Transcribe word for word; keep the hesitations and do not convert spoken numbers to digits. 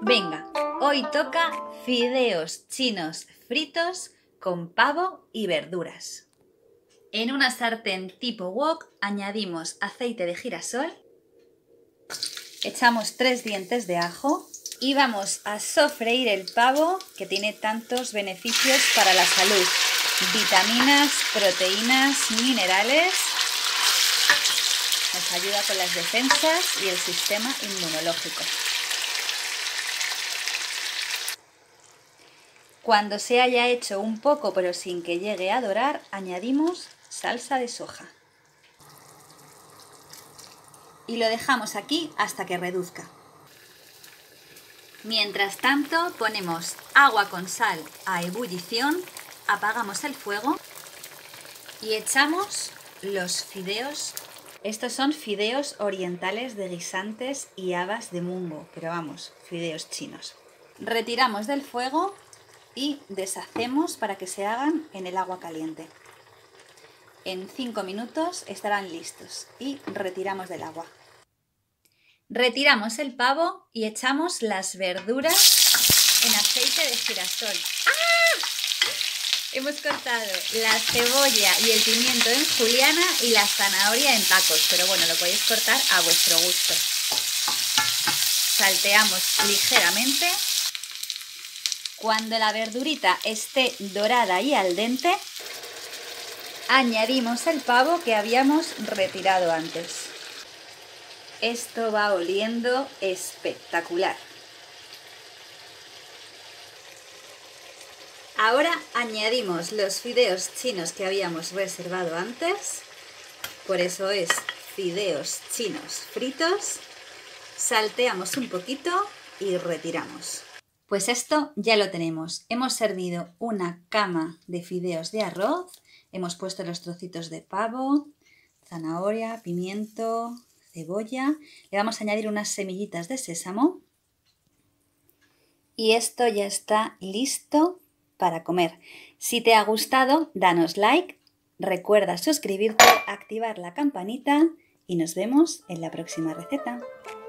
Venga, hoy toca fideos chinos fritos con pavo y verduras. En una sartén tipo wok añadimos aceite de girasol, echamos tres dientes de ajo y vamos a sofreír el pavo que tiene tantos beneficios para la salud. Vitaminas, proteínas, minerales, nos ayuda con las defensas y el sistema inmunológico. Cuando se haya hecho un poco pero sin que llegue a dorar, añadimos salsa de soja. Y lo dejamos aquí hasta que reduzca. Mientras tanto ponemos agua con sal a ebullición, apagamos el fuego y echamos los fideos. Estos son fideos orientales de guisantes y habas de mungo, pero vamos, fideos chinos. Retiramos del fuego y deshacemos para que se hagan en el agua caliente. En cinco minutos estarán listos y retiramos del agua. Retiramos el pavo y echamos las verduras en aceite de girasol. ¡Ah! Hemos cortado la cebolla y el pimiento en juliana y la zanahoria en tacos, pero bueno, lo podéis cortar a vuestro gusto. Salteamos ligeramente. Cuando la verdurita esté dorada y al dente, añadimos el pavo que habíamos retirado antes. Esto va oliendo espectacular. Ahora añadimos los fideos chinos que habíamos reservado antes, por eso es fideos chinos fritos. Salteamos un poquito y retiramos. Pues esto ya lo tenemos. Hemos servido una cama de fideos de arroz, hemos puesto los trocitos de pavo, zanahoria, pimiento, cebolla, le vamos a añadir unas semillitas de sésamo y esto ya está listo para comer. Si te ha gustado, danos like, recuerda suscribirte, activar la campanita y nos vemos en la próxima receta.